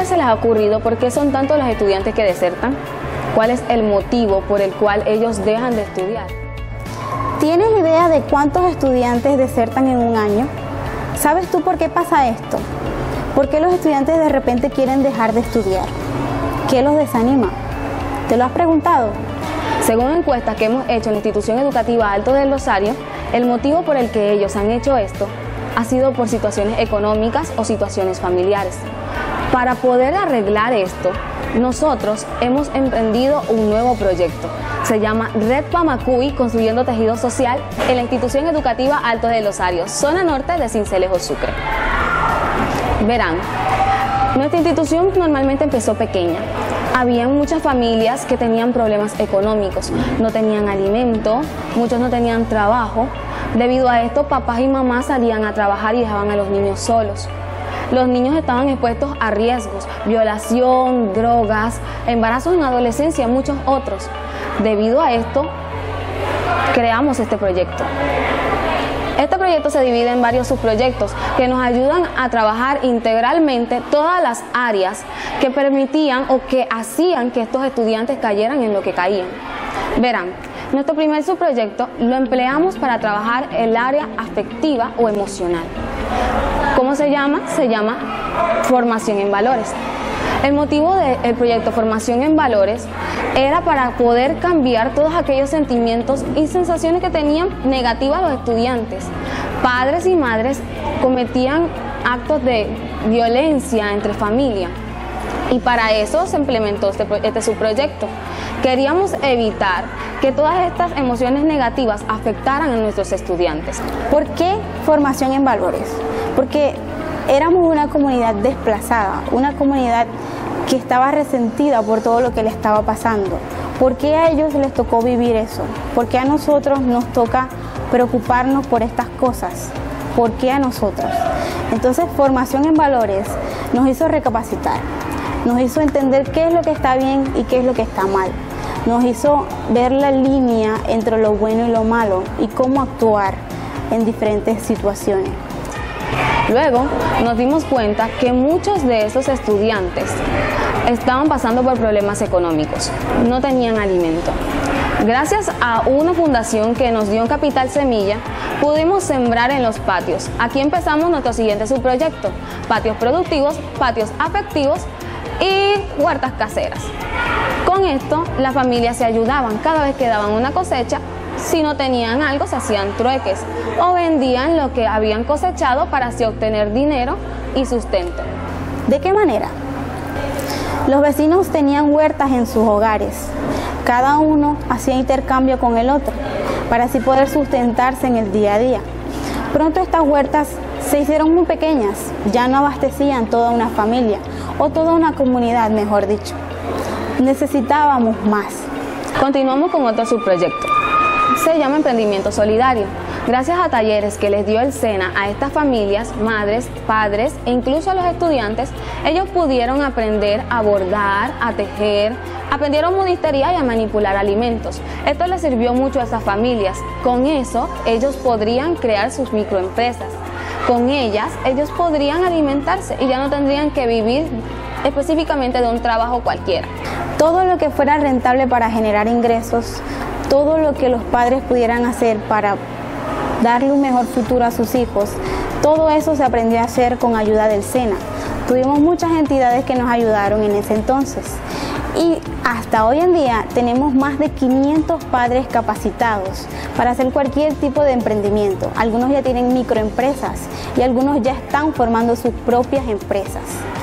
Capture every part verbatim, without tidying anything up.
vez se les ha ocurrido por qué son tantos los estudiantes que desertan? ¿Cuál es el motivo por el cual ellos dejan de estudiar? ¿Tienes idea de cuántos estudiantes desertan en un año? ¿Sabes tú por qué pasa esto? ¿Por qué los estudiantes de repente quieren dejar de estudiar? ¿Qué los desanima? ¿Te lo has preguntado? Según encuestas que hemos hecho en la institución educativa Alto del Rosario, el motivo por el que ellos han hecho esto ha sido por situaciones económicas o situaciones familiares. Para poder arreglar esto, nosotros hemos emprendido un nuevo proyecto. Se llama Red Pamacuy Construyendo Tejido Social en la institución educativa Alto del Rosario, zona norte de Sincelejo, Sucre. Verán, nuestra institución normalmente empezó pequeña. Había muchas familias que tenían problemas económicos, no tenían alimento, muchos no tenían trabajo. Debido a esto, papás y mamás salían a trabajar y dejaban a los niños solos. Los niños estaban expuestos a riesgos, violación, drogas, embarazos en adolescencia y muchos otros. Debido a esto, creamos este proyecto. Este proyecto se divide en varios subproyectos que nos ayudan a trabajar integralmente todas las áreas que permitían o que hacían que estos estudiantes cayeran en lo que caían. Verán, nuestro primer subproyecto lo empleamos para trabajar el área afectiva o emocional. ¿Cómo se llama? Se llama Formación en Valores. El motivo del proyecto Formación en Valores era para poder cambiar todos aquellos sentimientos y sensaciones que tenían negativas los estudiantes. Padres y madres cometían actos de violencia entre familia y para eso se implementó este, este subproyecto. Queríamos evitar que todas estas emociones negativas afectaran a nuestros estudiantes. ¿Por qué formación en valores? Porque éramos una comunidad desplazada, una comunidad que estaba resentida por todo lo que le estaba pasando. ¿Por qué a ellos les tocó vivir eso? ¿Por qué a nosotros nos toca preocuparnos por estas cosas? ¿Por qué a nosotros? Entonces, formación en valores nos hizo recapacitar, nos hizo entender qué es lo que está bien y qué es lo que está mal. Nos hizo ver la línea entre lo bueno y lo malo y cómo actuar en diferentes situaciones. Luego nos dimos cuenta que muchos de esos estudiantes estaban pasando por problemas económicos, no tenían alimento. Gracias a una fundación que nos dio un capital semilla, pudimos sembrar en los patios. Aquí empezamos nuestro siguiente subproyecto, patios productivos, patios afectivos y huertas caseras. Con esto, las familias se ayudaban cada vez que daban una cosecha. Si no tenían algo, se hacían trueques o vendían lo que habían cosechado para así obtener dinero y sustento. ¿De qué manera? Los vecinos tenían huertas en sus hogares. Cada uno hacía intercambio con el otro para así poder sustentarse en el día a día. Pronto estas huertas se hicieron muy pequeñas, ya no abastecían toda una familia o toda una comunidad, mejor dicho. Necesitábamos más. Continuamos con otro subproyecto. Se llama Emprendimiento Solidario. Gracias a talleres que les dio el SENA a estas familias, madres, padres e incluso a los estudiantes, ellos pudieron aprender a bordar, a tejer, aprendieron modistería y a manipular alimentos. Esto les sirvió mucho a estas familias. Con eso, ellos podrían crear sus microempresas. Con ellas, ellos podrían alimentarse y ya no tendrían que vivir específicamente de un trabajo cualquiera. Todo lo que fuera rentable para generar ingresos, todo lo que los padres pudieran hacer para darle un mejor futuro a sus hijos, todo eso se aprendió a hacer con ayuda del SENA. Tuvimos muchas entidades que nos ayudaron en ese entonces y hasta hoy en día tenemos más de quinientos padres capacitados para hacer cualquier tipo de emprendimiento. Algunos ya tienen microempresas y algunos ya están formando sus propias empresas.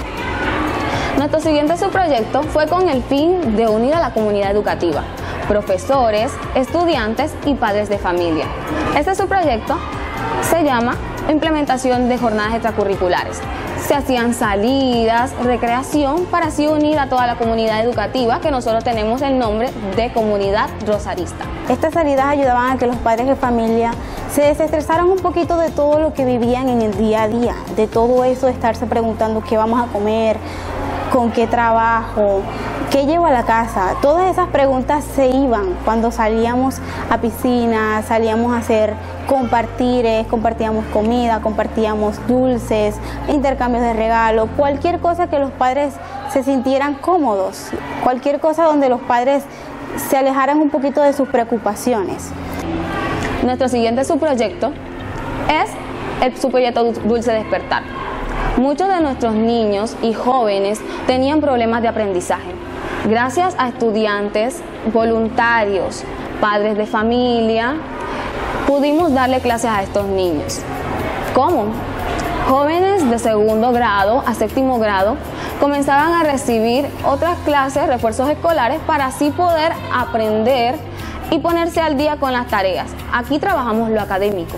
Nuestro siguiente subproyecto fue con el fin de unir a la comunidad educativa, profesores, estudiantes y padres de familia. Este subproyecto se llama Implementación de Jornadas Extracurriculares. Se hacían salidas, recreación, para así unir a toda la comunidad educativa, que nosotros tenemos el nombre de Comunidad Rosarista. Estas salidas ayudaban a que los padres de familia se desestresaran un poquito de todo lo que vivían en el día a día, de todo eso de estarse preguntando qué vamos a comer, con qué trabajo, qué llevo a la casa. Todas esas preguntas se iban cuando salíamos a piscina, salíamos a hacer compartires, compartíamos comida, compartíamos dulces, intercambios de regalo, cualquier cosa que los padres se sintieran cómodos, cualquier cosa donde los padres se alejaran un poquito de sus preocupaciones. Nuestro siguiente subproyecto es el subproyecto Dulce Despertar. Muchos de nuestros niños y jóvenes tenían problemas de aprendizaje. Gracias a estudiantes, voluntarios, padres de familia, pudimos darle clases a estos niños. ¿Cómo? Jóvenes de segundo grado a séptimo grado comenzaban a recibir otras clases, refuerzos escolares, para así poder aprender y ponerse al día con las tareas. Aquí trabajamos lo académico.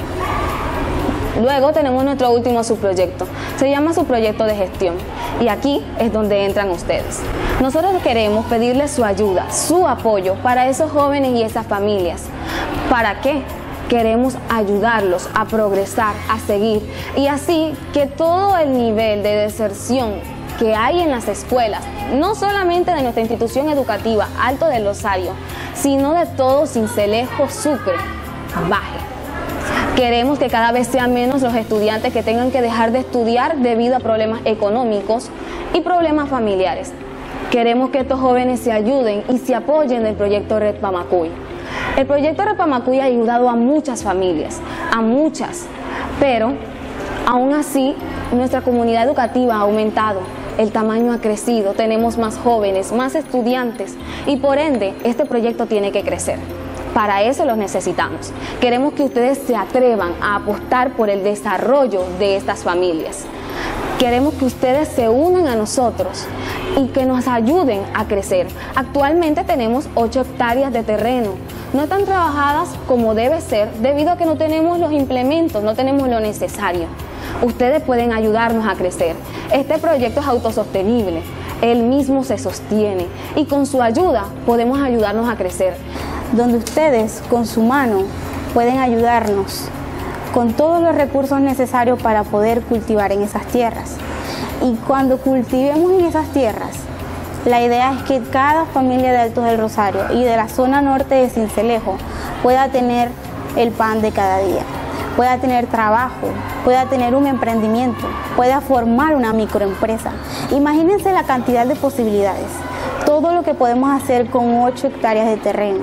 Luego tenemos nuestro último subproyecto, se llama subproyecto de gestión, y aquí es donde entran ustedes. Nosotros queremos pedirles su ayuda, su apoyo para esos jóvenes y esas familias. ¿Para qué? Queremos ayudarlos a progresar, a seguir, y así que todo el nivel de deserción que hay en las escuelas, no solamente de nuestra institución educativa Alto del Rosario, sino de todo Sincelejo, Sucre, baje. Queremos que cada vez sean menos los estudiantes que tengan que dejar de estudiar debido a problemas económicos y problemas familiares. Queremos que estos jóvenes se ayuden y se apoyen del proyecto Red Pamacuy. El proyecto Red Pamacuy ha ayudado a muchas familias, a muchas, pero aún así nuestra comunidad educativa ha aumentado, el tamaño ha crecido, tenemos más jóvenes, más estudiantes y por ende este proyecto tiene que crecer. Para eso los necesitamos. Queremos que ustedes se atrevan a apostar por el desarrollo de estas familias. Queremos que ustedes se unan a nosotros y que nos ayuden a crecer. Actualmente tenemos ocho hectáreas de terreno. No están trabajadas como debe ser debido a que no tenemos los implementos, no tenemos lo necesario. Ustedes pueden ayudarnos a crecer. Este proyecto es autosostenible, él mismo se sostiene y con su ayuda podemos ayudarnos a crecer. Donde ustedes con su mano pueden ayudarnos con todos los recursos necesarios para poder cultivar en esas tierras. Y cuando cultivemos en esas tierras, la idea es que cada familia de Altos del Rosario y de la zona norte de Sincelejo pueda tener el pan de cada día, pueda tener trabajo, pueda tener un emprendimiento, pueda formar una microempresa. Imagínense la cantidad de posibilidades, todo lo que podemos hacer con ocho hectáreas de terreno.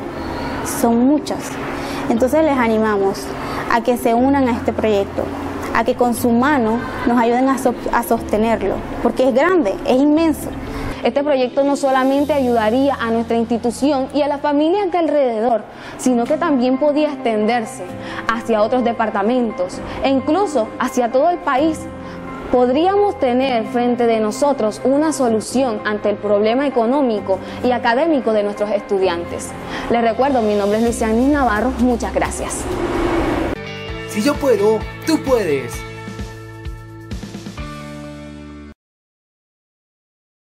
Son muchas. Entonces les animamos a que se unan a este proyecto, a que con su mano nos ayuden a, so a sostenerlo, porque es grande, es inmenso. Este proyecto no solamente ayudaría a nuestra institución y a las familias de alrededor, sino que también podía extenderse hacia otros departamentos e incluso hacia todo el país. Podríamos tener frente de nosotros una solución ante el problema económico y académico de nuestros estudiantes. Les recuerdo, mi nombre es Lucianis Navarro, muchas gracias. Si yo puedo, tú puedes.